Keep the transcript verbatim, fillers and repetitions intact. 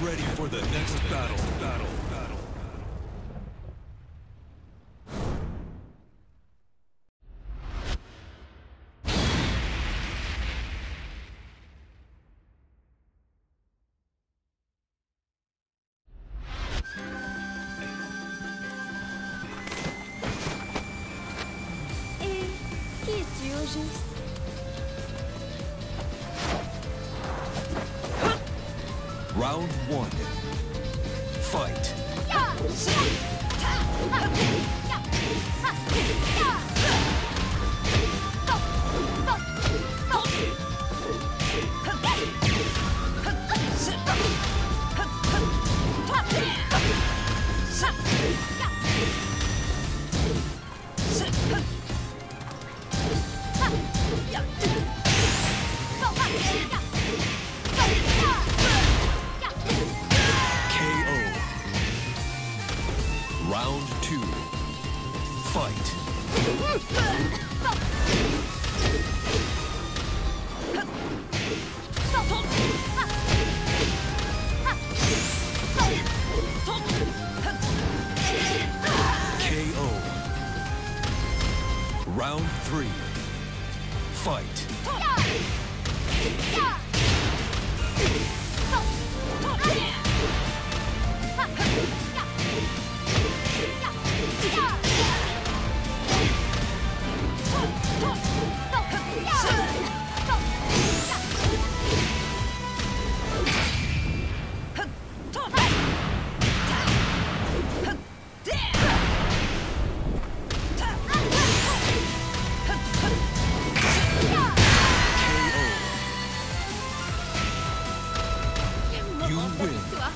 ready for the next battle. Battle. Battle. Et qui es-tu au juste? Round one. Fight. Round two. Fight. K O. Round three. Fight. You win.